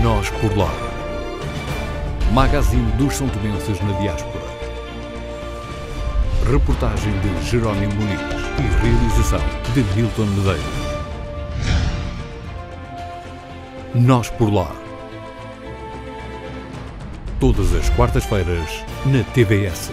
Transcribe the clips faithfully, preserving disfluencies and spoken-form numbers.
Nós por Lá. Magazine dos São Tomenses na diáspora. Reportagem de Jerónimo Muniz e realização de Milton Medeiros. Nós por Lá. Todas as quartas-feiras na T V S.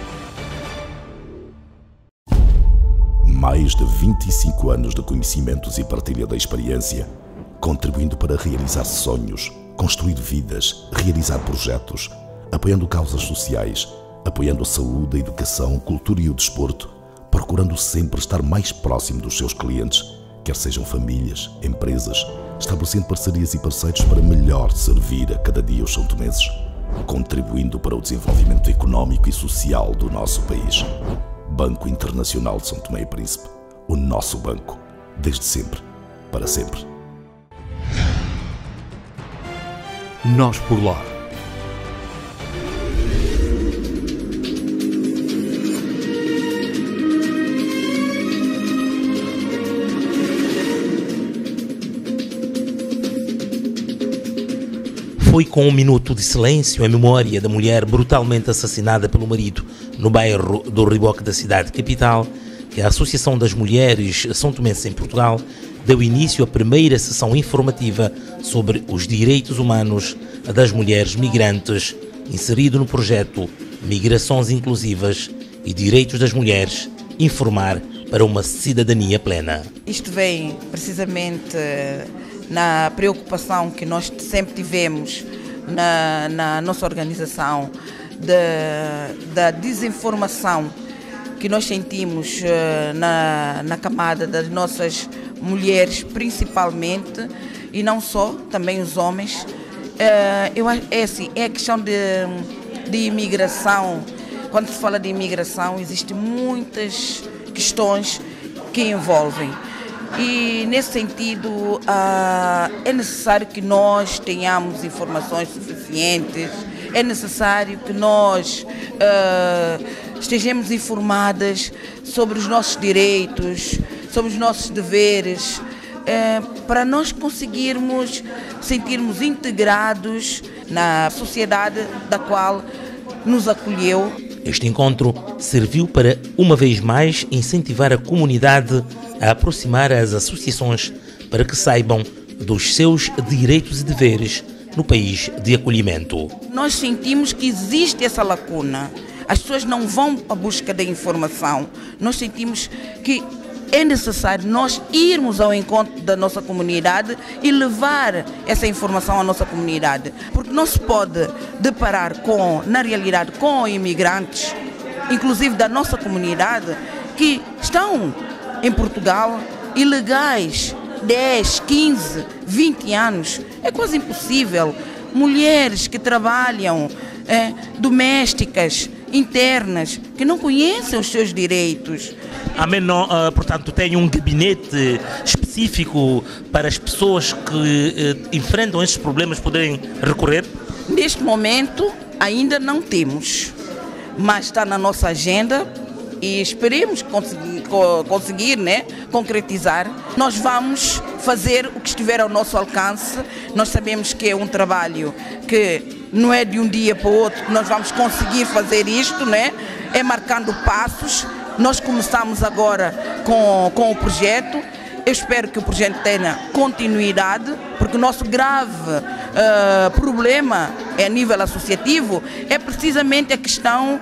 Mais de vinte e cinco anos de conhecimentos e partilha da experiência, contribuindo para realizar sonhos, construir vidas, realizar projetos, apoiando causas sociais, apoiando a saúde, a educação, a cultura e o desporto, procurando sempre estar mais próximo dos seus clientes, quer sejam famílias, empresas, estabelecendo parcerias e parceiros para melhor servir a cada dia os são-tomenses, contribuindo para o desenvolvimento económico e social do nosso país. Banco Internacional de São Tomé e Príncipe, o nosso banco, desde sempre, para sempre. Nós por Lá. Foi com um minuto de silêncio em memória da mulher brutalmente assassinada pelo marido no bairro do Riboque da cidade capital que a Associação das Mulheres São Tomenses em Portugal deu início à primeira sessão informativa sobre os direitos humanos das mulheres migrantes, inserido no projeto Migrações Inclusivas e Direitos das Mulheres, informar para uma cidadania plena. Isto vem precisamente na preocupação que nós sempre tivemos na, na nossa organização de, da desinformação que nós sentimos na, na camada das nossas mulheres principalmente, e não só, também os homens. Eu, é assim, é a questão de, de imigração. Quando se fala de imigração, existem muitas questões que envolvem. E, nesse sentido, uh, é necessário que nós tenhamos informações suficientes, é necessário que nós uh, estejamos informadas sobre os nossos direitos, sobre os nossos deveres, uh, para nós conseguirmos sentirmos integrados na sociedade da qual nos acolheu. Este encontro serviu para, uma vez mais, incentivar a comunidade a aproximar as associações para que saibam dos seus direitos e deveres no país de acolhimento. Nós sentimos que existe essa lacuna. As pessoas não vão à busca da informação. Nós sentimos que é necessário nós irmos ao encontro da nossa comunidade e levar essa informação à nossa comunidade. Porque não se pode deparar com, na realidade, com imigrantes, inclusive da nossa comunidade, que estão em Portugal ilegais dez, quinze, vinte anos. É quase impossível. Mulheres que trabalham, é, domésticas, internas, que não conhecem os seus direitos. A Menon, uh, portanto, tem um gabinete específico para as pessoas que uh, enfrentam estes problemas poderem recorrer? Neste momento ainda não temos, mas está na nossa agenda e esperemos conseguir, conseguir né, concretizar. Nós vamos fazer o que estiver ao nosso alcance. Nós sabemos que é um trabalho que não é de um dia para o outro que nós vamos conseguir fazer isto, né? É marcando passos. Nós começamos agora com, com o projeto. Eu espero que o projeto tenha continuidade, porque o nosso grave uh, problema a nível associativo é precisamente a questão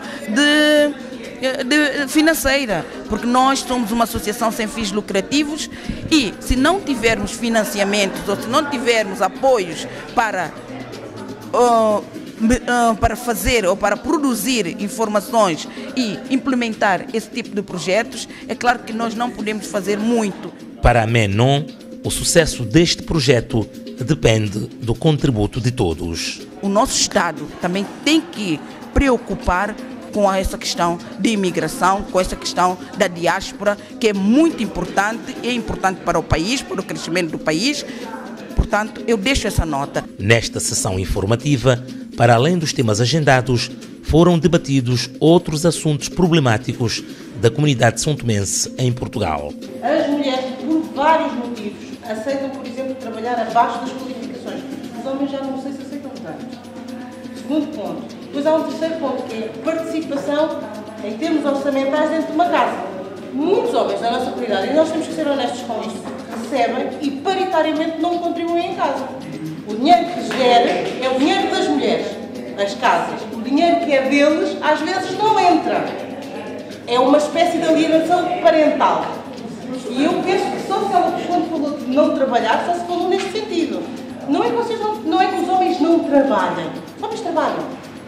de, de financeira, porque nós somos uma associação sem fins lucrativos e se não tivermos financiamentos ou se não tivermos apoios para uh, para fazer ou para produzir informações e implementar esse tipo de projetos, é claro que nós não podemos fazer muito. Para a Menon, o sucesso deste projeto depende do contributo de todos. O nosso Estado também tem que preocupar com essa questão de imigração, com essa questão da diáspora, que é muito importante, é importante para o país, para o crescimento do país. Portanto, eu deixo essa nota. Nesta sessão informativa, para além dos temas agendados, foram debatidos outros assuntos problemáticos da comunidade são-tomense em Portugal. As mulheres, por vários motivos, aceitam, por exemplo, trabalhar abaixo das qualificações. homens já não sei se aceitam tanto. Segundo ponto. Depois há um terceiro ponto, que é a participação em termos orçamentais dentro de uma casa. Muitos homens da nossa comunidade, e nós temos que ser honestos com isto, recebem e paritariamente não contribuem em casa. O dinheiro que gera é o dinheiro das mulheres, das casas. O dinheiro que é deles, às vezes, não entra. É uma espécie de alienação parental. E eu penso que só se ela, quando falou de não trabalhar, só se falou neste sentido. Não é que, vocês não, não é que os homens não trabalhem. Os homens trabalham.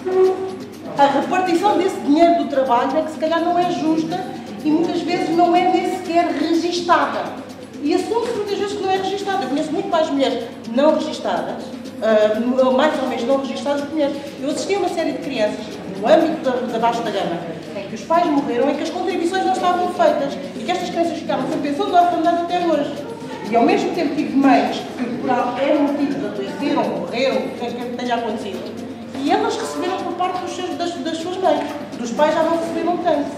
A repartição desse dinheiro do trabalho é que se calhar não é justa e muitas vezes não é nem sequer registada. E assume-se muitas vezes que não é registada. Eu conheço muito mais mulheres não registadas, uh, mais homens não registados que mulheres. Eu assisti a uma série de crianças, no âmbito da, da Baixa da Gama, em que os pais morreram, em que as contribuições não estavam feitas e que estas crianças ficaram sem pensão de orfandade até hoje. E ao mesmo tempo tive mães que por é motivo de adoeceram, morreram, o que tenha acontecido, e elas receberam por parte dos seus, das, das suas mães. Dos pais já não receberam tanto.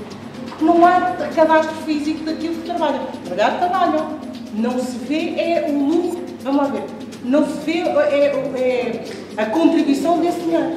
Não há cadastro físico daquilo que trabalham. Trabalhar, trabalham. Não se vê é o lucro. Vamos lá ver. Não se vê é, é a contribuição desse dinheiro.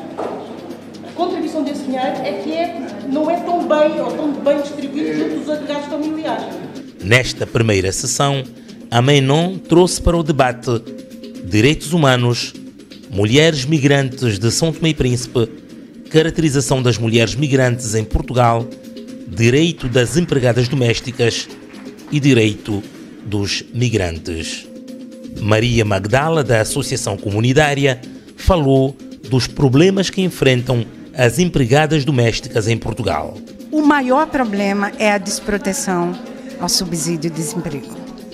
A contribuição desse dinheiro é que é, não é tão bem ou tão bem distribuído junto dos agregados familiares. Nesta primeira sessão, a Menon trouxe para o debate direitos humanos, mulheres migrantes de São Tomé e Príncipe, caracterização das mulheres migrantes em Portugal, direito das empregadas domésticas e direito dos migrantes. Maria Magdala, da Associação Comunitária, falou dos problemas que enfrentam as empregadas domésticas em Portugal. O maior problema é a desproteção ao subsídio de desemprego.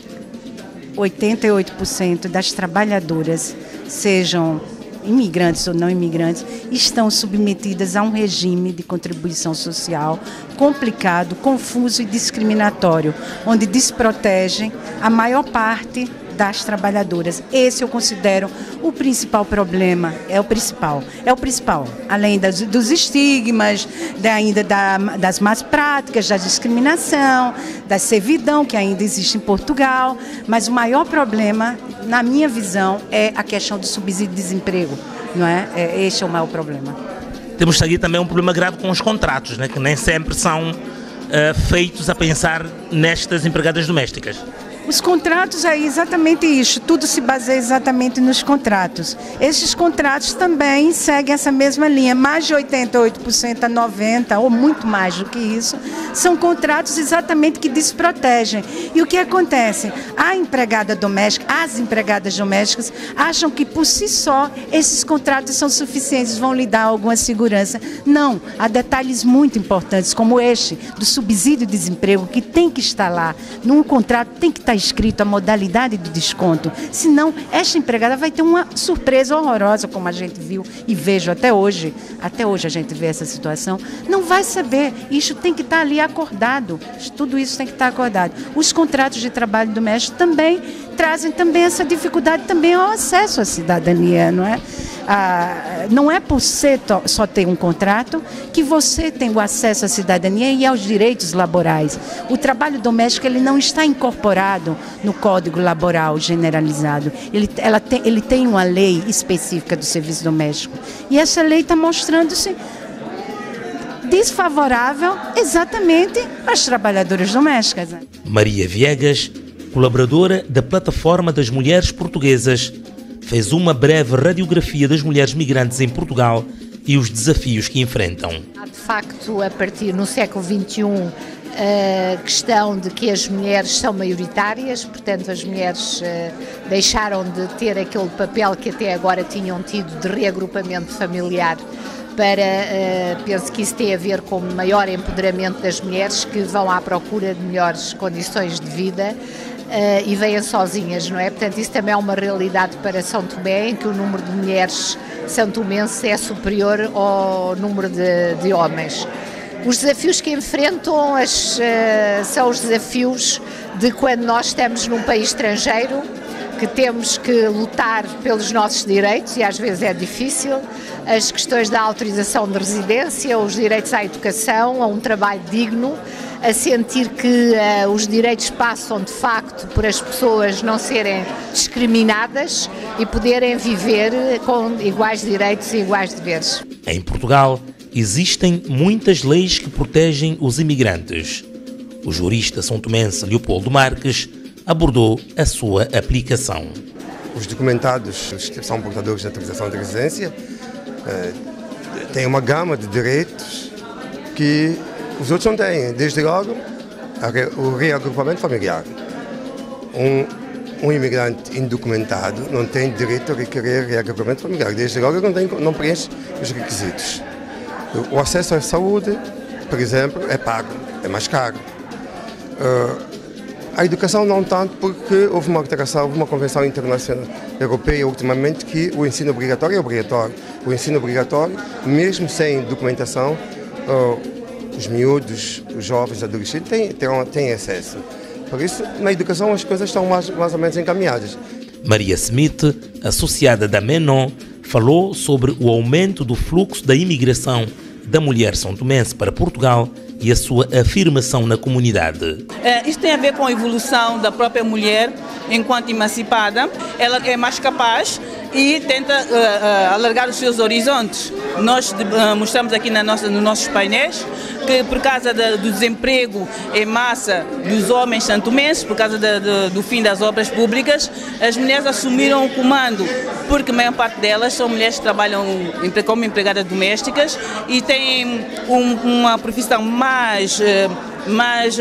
oitenta e oito por cento das trabalhadoras, sejam imigrantes ou não imigrantes, estão submetidas a um regime de contribuição social complicado, confuso e discriminatório, onde desprotegem a maior parte das trabalhadoras. Esse eu considero o principal problema, é o principal, é o principal, além das, dos estigmas, da, ainda da, das más práticas, da discriminação, da servidão que ainda existe em Portugal, mas o maior problema, na minha visão, é a questão do subsídio de desemprego, não é? é esse é o maior problema. Temos aqui também um problema grave com os contratos, né, que nem sempre são uh, feitos a pensar nestas empregadas domésticas. Os contratos é exatamente isso, tudo se baseia exatamente nos contratos. Esses contratos também seguem essa mesma linha, mais de oitenta e oito por cento a noventa por cento, ou muito mais do que isso, são contratos exatamente que desprotegem. E o que acontece? A empregada doméstica, as empregadas domésticas acham que por si só esses contratos são suficientes, vão lhe dar alguma segurança. Não, há detalhes muito importantes, como este do subsídio de desemprego, que tem que estar lá, num contrato tem que estar escrito a modalidade do desconto, senão esta empregada vai ter uma surpresa horrorosa, como a gente viu e vejo até hoje, até hoje a gente vê essa situação, não vai saber, isso tem que estar ali acordado, tudo isso tem que estar acordado. Os contratos de trabalho doméstico também trazem também essa dificuldade também ao acesso à cidadania, não é? Ah, não é por ser só ter um contrato que você tem o acesso à cidadania e aos direitos laborais. O trabalho doméstico ele não está incorporado no Código Laboral Generalizado. Ele, ela tem, ele tem uma lei específica do serviço doméstico. E essa lei está mostrando-se desfavorável exatamente às trabalhadoras domésticas. Maria Viegas, colaboradora da Plataforma das Mulheres Portuguesas, fez uma breve radiografia das mulheres migrantes em Portugal e os desafios que enfrentam. Há de facto, a partir no século vinte e um, a questão de que as mulheres são maioritárias, portanto as mulheres deixaram de ter aquele papel que até agora tinham tido de reagrupamento familiar para, penso que isso tem a ver com o maior empoderamento das mulheres que vão à procura de melhores condições de vida. Uh, e vêm sozinhas, não é? Portanto, isso também é uma realidade para São Tomé, em que o número de mulheres santomenses é superior ao número de, de homens. Os desafios que enfrentam as, uh, são os desafios de quando nós estamos num país estrangeiro, que temos que lutar pelos nossos direitos, e às vezes é difícil, as questões da autorização de residência, os direitos à educação, a um trabalho digno, a sentir que uh, os direitos passam de facto por as pessoas não serem discriminadas e poderem viver com iguais direitos e iguais deveres. Em Portugal, existem muitas leis que protegem os imigrantes. O jurista são-tomense Leopoldo Marques abordou a sua aplicação. Os documentados que são portadores de autorização de residência eh, têm uma gama de direitos que os outros não têm, desde logo o reagrupamento familiar. Um, um imigrante indocumentado não tem direito a requerer reagrupamento familiar, desde logo não, tem, não preenche os requisitos. O acesso à saúde, por exemplo, é pago, é mais caro. Uh, a educação não tanto, porque houve uma alteração, houve uma convenção internacional europeia ultimamente que o ensino obrigatório é obrigatório. O ensino obrigatório, mesmo sem documentação, uh, os miúdos, os jovens, adolescentes têm, têm, têm acesso. Por isso, na educação as coisas estão mais, mais ou menos encaminhadas. Maria Smith, associada da Menon, falou sobre o aumento do fluxo da imigração da mulher são-tomense para Portugal e a sua afirmação na comunidade. É, isso tem a ver com a evolução da própria mulher enquanto emancipada. Ela é mais capaz e tenta uh, uh, alargar os seus horizontes. Nós uh, mostramos aqui na nossa, nos nossos painéis que por causa da, do desemprego em massa dos homens santomenses, por causa da, do, do fim das obras públicas, as mulheres assumiram o comando, porque a maior parte delas são mulheres que trabalham como empregadas domésticas e têm um, uma profissão mais, mais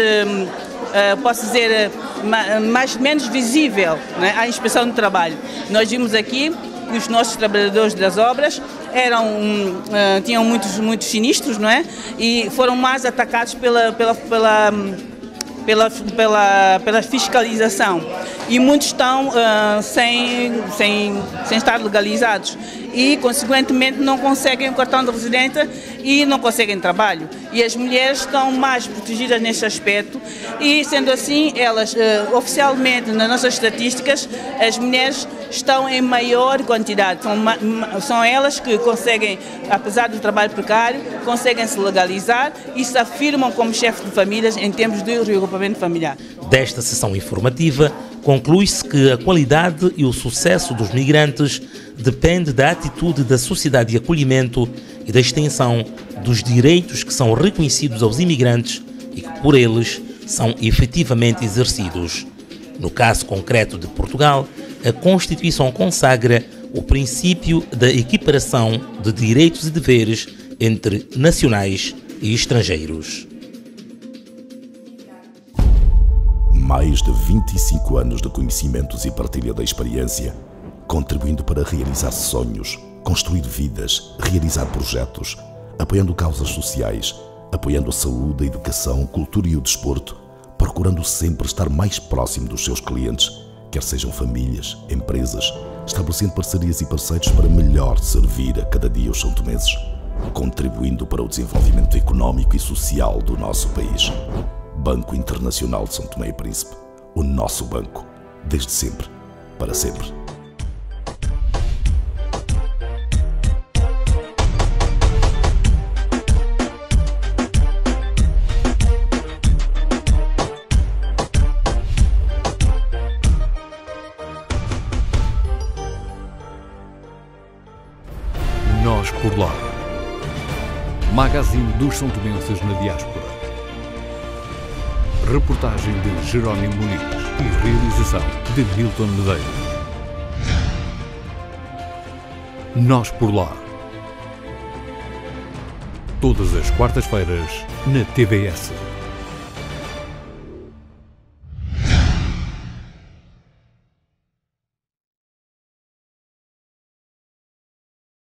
posso dizer, mais, menos visível, né, à inspeção do trabalho. Nós vimos aqui que os nossos trabalhadores das obras eram, uh, tinham muitos, muitos sinistros, não é? E foram mais atacados pela, pela, pela, pela, pela, pela fiscalização. E muitos estão uh, sem, sem, sem estar legalizados e, consequentemente, não conseguem o cartão de residente e não conseguem trabalho. E as mulheres estão mais protegidas nesse aspecto e, sendo assim, elas, uh, oficialmente, nas nossas estatísticas, as mulheres estão em maior quantidade. São, são elas que conseguem, apesar do trabalho precário, conseguem se legalizar e se afirmam como chefes de famílias em termos de reagrupamento familiar. Desta sessão informativa, conclui-se que a qualidade e o sucesso dos migrantes depende da atitude da sociedade de acolhimento e da extensão dos direitos que são reconhecidos aos imigrantes e que por eles são efetivamente exercidos. No caso concreto de Portugal, a Constituição consagra o princípio da equiparação de direitos e deveres entre nacionais e estrangeiros. Mais de vinte e cinco anos de conhecimentos e partilha da experiência, contribuindo para realizar sonhos, construir vidas, realizar projetos, apoiando causas sociais, apoiando a saúde, a educação, a cultura e o desporto, procurando sempre estar mais próximo dos seus clientes, quer sejam famílias, empresas, estabelecendo parcerias e parceiros para melhor servir a cada dia os são-tomenses, contribuindo para o desenvolvimento económico e social do nosso país. Banco Internacional de São Tomé e Príncipe, o nosso banco, desde sempre, para sempre. Nós por lá. Magazine dos são-tomenses na diáspora. Reportagem de Jerónimo Muniz e realização de Milton Medeiros. Nós por lá. Todas as quartas-feiras na T V S.